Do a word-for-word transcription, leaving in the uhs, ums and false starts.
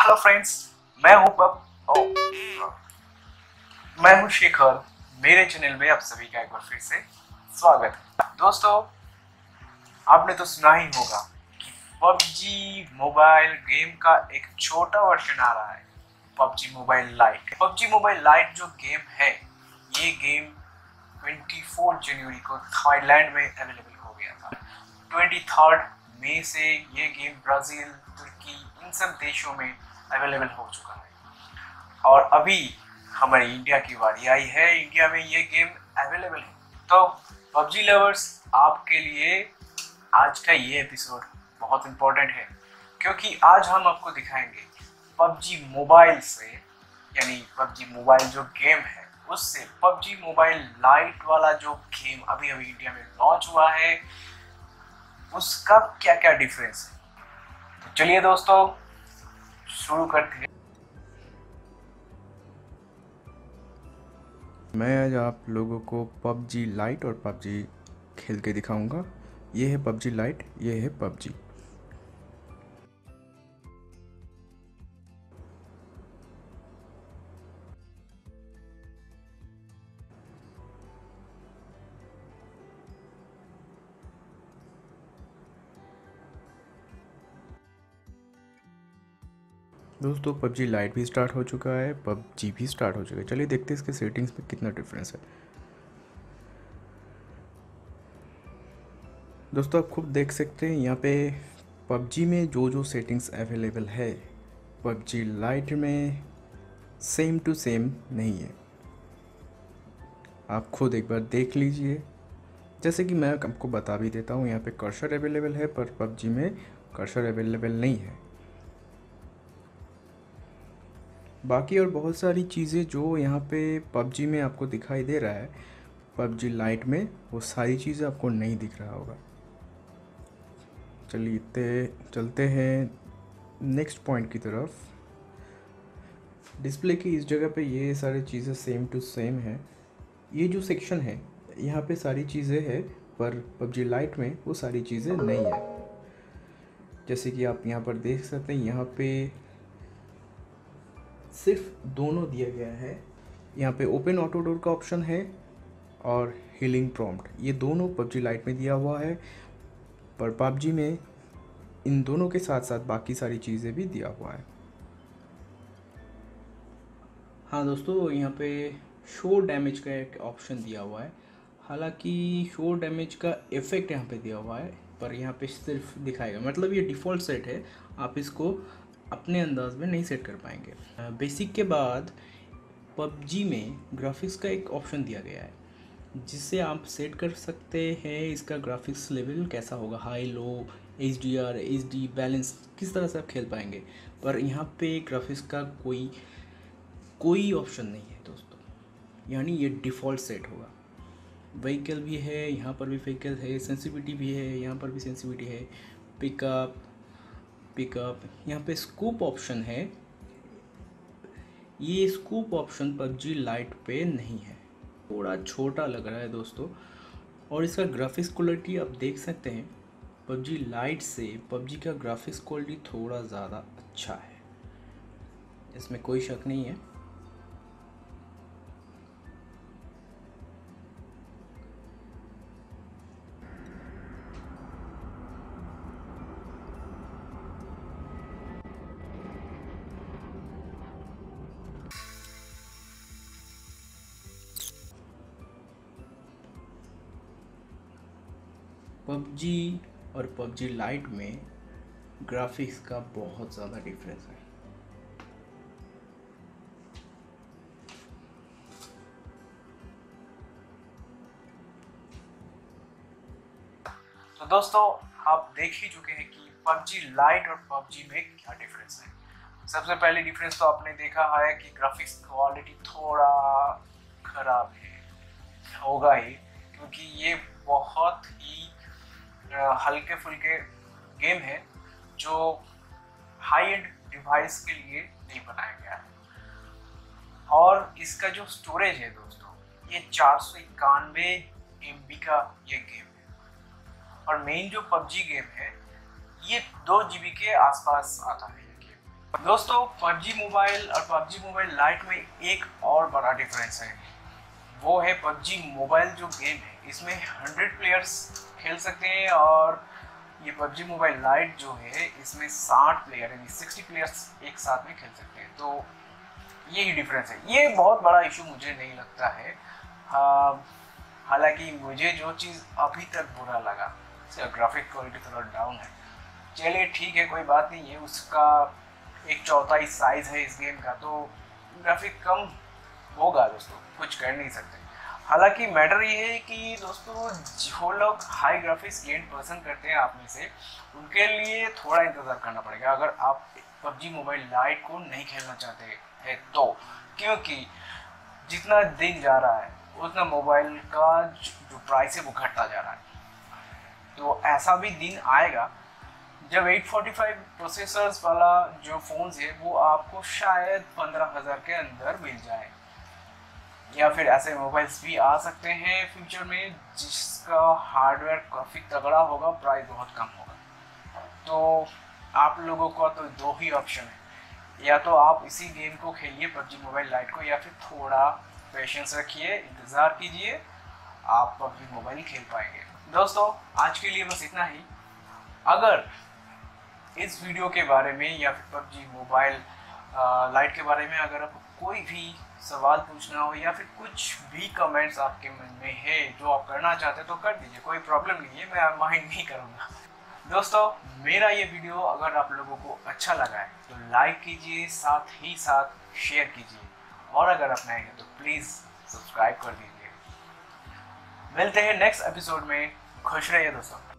Hello friends, मैं हूं pub ओ, मैं हूं शेखर। मेरे चैनल में आप सभी का एक बार फिर से स्वागत है। दोस्तों, आपने तो सुना ही होगा कि पबजी मोबाइल गेम का एक छोटा वर्जन आ रहा है, PUBG mobile lite. PUBG mobile lite जो गेम है, ये गेम चौबीस जनवरी को थाईलैंड में अवेलेबल हो गया था। तेईस मई से ये गेम ब्राजील, तुर्की, इन सब देशों में अवेलेबल हो चुका है और अभी हमारे इंडिया की बारी आई है। इंडिया में ये गेम अवेलेबल है। तो पबजी लवर्स, आपके लिए आज का ये एपिसोड बहुत इम्पोर्टेंट है, क्योंकि आज हम आपको दिखाएंगे पबजी मोबाइल से, यानी पबजी मोबाइल जो गेम है उससे पबजी मोबाइल लाइट वाला जो गेम अभी अभी इंडिया में लॉन्च हुआ है, उसका क्या क्या डिफरेंस है। तो चलिए दोस्तों, शुरू करते हैं। मैं आज आप लोगों को पबजी लाइट और पबजी खेल के दिखाऊंगा। ये है पबजी लाइट, ये है पबजी। दोस्तों, पबजी लाइट भी स्टार्ट हो चुका है, पबजी भी स्टार्ट हो चुका है। चलिए देखते हैं इसके सेटिंग्स में कितना डिफरेंस है। दोस्तों, आप खुद देख सकते हैं यहाँ पे पबजी में जो जो सेटिंग्स अवेलेबल है, पबजी लाइट में सेम टू सेम नहीं है। आप खुद एक बार देख लीजिए। जैसे कि मैं आपको बता भी देता हूँ, यहाँ पे कर्सर अवेलेबल है, पर पबजी में कर्सर अवेलेबल नहीं है। बाकी और बहुत सारी चीज़ें जो यहाँ पे पबजी में आपको दिखाई दे रहा है, पबजी लाइट में वो सारी चीज़ें आपको नहीं दिख रहा होगा। चलिए चलते हैं नेक्स्ट पॉइंट की तरफ। डिस्प्ले की इस जगह पे ये सारी चीज़ें सेम टू सेम है। ये जो सेक्शन है यहाँ पे सारी चीज़ें हैं, पर पबजी लाइट में वो सारी चीज़ें नहीं है। जैसे कि आप यहाँ पर देख सकते हैं, यहाँ पे सिर्फ दोनों दिया गया है। यहाँ पे ओपन ऑटो डोर का ऑप्शन है और हीलिंग प्रॉम्प्ट, ये दोनों पबजी लाइट में दिया हुआ है, पर पबजी में इन दोनों के साथ साथ बाकी सारी चीज़ें भी दिया हुआ है। हाँ दोस्तों, यहाँ पे शो डैमेज का एक ऑप्शन दिया हुआ है। हालांकि शो डैमेज का इफ़ेक्ट यहाँ पे दिया हुआ है, पर यहाँ पे सिर्फ दिखाएगा, मतलब ये डिफ़ॉल्ट सेट है, आप इसको अपने अंदाज में नहीं सेट कर पाएंगे। बेसिक के बाद पबजी में ग्राफिक्स का एक ऑप्शन दिया गया है, जिससे आप सेट कर सकते हैं इसका ग्राफिक्स लेवल कैसा होगा, high, low, H D R, H D, balance, किस तरह से आप खेल पाएंगे। पर यहाँ पे ग्राफिक्स का कोई कोई ऑप्शन नहीं है दोस्तों, यानी ये डिफ़ॉल्ट सेट होगा। व्हीकल भी है, यहाँ पर भी व्हीकल है, सेंसिटिविटी भी है, यहाँ पर भी सेंसिटिविटी है, पिकअप पिकअप यहाँ पे स्कूप ऑप्शन है। ये स्कूप ऑप्शन पबजी लाइट पे नहीं है, थोड़ा छोटा लग रहा है दोस्तों। और इसका ग्राफिक्स क्वालिटी आप देख सकते हैं, पबजी लाइट से पबजी का ग्राफिक्स क्वालिटी थोड़ा ज़्यादा अच्छा है, इसमें कोई शक नहीं है। पबजी और पबजी लाइट में ग्राफिक्स का बहुत ज़्यादा डिफरेंस है। तो दोस्तों, आप देख ही चुके हैं कि पबजी लाइट और पबजी में क्या डिफरेंस है। सबसे पहले डिफरेंस तो आपने देखा है कि ग्राफिक्स क्वालिटी थोड़ा खराब है, होगा ही, क्योंकि ये बहुत ही हल्के फुल्के गेम है जो हाई एंड डिवाइस के लिए नहीं बनाया गया है। और इसका जो स्टोरेज है दोस्तों, ये चार सौ इक्यानवे एम बी का ये गेम है। और मेन जो पबजी गेम है, ये दो जी बी के आसपास आता है ये गेम। दोस्तों पबजी मोबाइल और पबजी मोबाइल लाइट में एक और बड़ा डिफरेंस है, वो है पबजी मोबाइल जो गेम है इसमें हंड्रेड प्लेयर्स खेल सकते हैं और ये पबजी मोबाइल लाइट जो है इसमें साठ प्लेयर यानी सिक्सटी प्लेयर्स एक साथ में खेल सकते हैं। तो यही डिफरेंस है, ये बहुत बड़ा इशू मुझे नहीं लगता है। हालांकि मुझे जो चीज़ अभी तक बुरा लगा, ग्राफिक क्वालिटी थोड़ा डाउन है, चलिए ठीक है कोई बात नहीं है, उसका एक चौथाई साइज है इस गेम का, तो ग्राफिक कम होगा दोस्तों, कुछ कर नहीं सकते। हालांकि मैटर ये है कि दोस्तों जो लोग हाई ग्राफिक्स गेम पसंद करते हैं आप में से, उनके लिए थोड़ा इंतज़ार करना पड़ेगा अगर आप पबजी मोबाइल लाइट को नहीं खेलना चाहते हैं तो, क्योंकि जितना दिन जा रहा है उतना मोबाइल का जो प्राइस है वो घटता जा रहा है। तो ऐसा भी दिन आएगा जब एट फोर्टी फाइव प्रोसेसर्स वाला जो फ़ोन्स है वो आपको शायद पंद्रह हज़ार के अंदर मिल जाए, या फिर ऐसे मोबाइल्स भी आ सकते हैं फ्यूचर में जिसका हार्डवेयर काफ़ी तगड़ा होगा, प्राइस बहुत कम होगा। तो आप लोगों का तो दो ही ऑप्शन है, या तो आप इसी गेम को खेलिए पबजी मोबाइल लाइट को, या फिर थोड़ा पेशेंस रखिए, इंतज़ार कीजिए, आप पबजी मोबाइल खेल पाएंगे। दोस्तों आज के लिए बस इतना ही। अगर इस वीडियो के बारे में या फिर पबजी मोबाइल लाइट के बारे में अगर आपको कोई भी सवाल पूछना हो या फिर कुछ भी कमेंट्स आपके मन में है जो आप करना चाहते हैं तो कर दीजिए, कोई प्रॉब्लम नहीं है, मैं माइंड नहीं करूँगा। दोस्तों मेरा ये वीडियो अगर आप लोगों को अच्छा लगा है तो लाइक कीजिए, साथ ही साथ शेयर कीजिए, और अगर आप नए हैं तो प्लीज़ सब्सक्राइब कर दीजिए। मिलते हैं नेक्स्ट एपिसोड में, खुश रहिए दोस्तों।